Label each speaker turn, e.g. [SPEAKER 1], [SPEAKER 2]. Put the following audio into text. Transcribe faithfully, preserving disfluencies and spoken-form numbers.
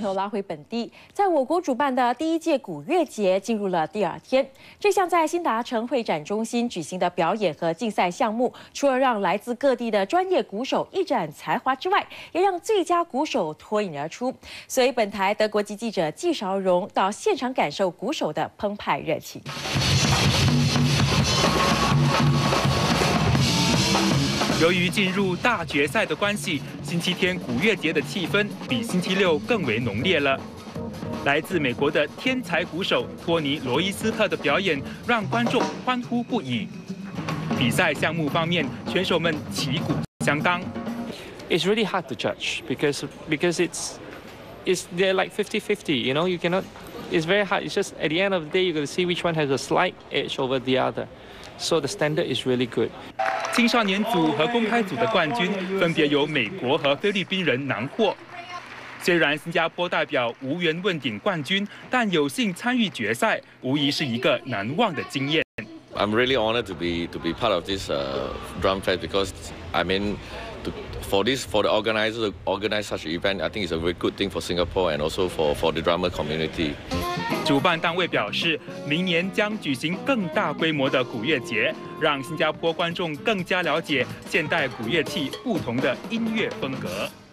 [SPEAKER 1] 朋友拉回本地，在我国主办的第一届古乐节进入了第二天。这项在新达城会展中心举行的表演和竞赛项目，除了让来自各地的专业鼓手一展才华之外，也让最佳鼓手脱颖而出。所以，本台德国籍记者纪韶荣到现场感受鼓手的澎湃热情。
[SPEAKER 2] 由于进入大决赛的关系，星期天古乐节的气氛比星期六更为浓烈了。来自美国的天才鼓手托尼·罗伊斯特的表演让观众欢呼不已。比赛项目方面，选手们旗鼓相当。
[SPEAKER 3] It's really hard to judge because because it's it's they're like fifty fifty. You know, you cannot. It's very hard. It's just at the end of the day, you're going to see which one has a slight edge over the other. So the standard is really good.
[SPEAKER 2] 青少年组和公开组的冠军分别由美国和菲律宾人囊获。虽然新加坡代表无缘问鼎冠军，但有幸参与决赛，无疑是一个难忘的经验。
[SPEAKER 4] I'm really honored to be to be part of this uh, DrumFest because I mean, to, for this for the organizers to organize such an event, I think it's a very good thing for Singapore and also for for the drummer community.
[SPEAKER 2] 主办单位表示，明年将举行更大规模的古乐节，让新加坡观众更加了解现代古乐器不同的音乐风格。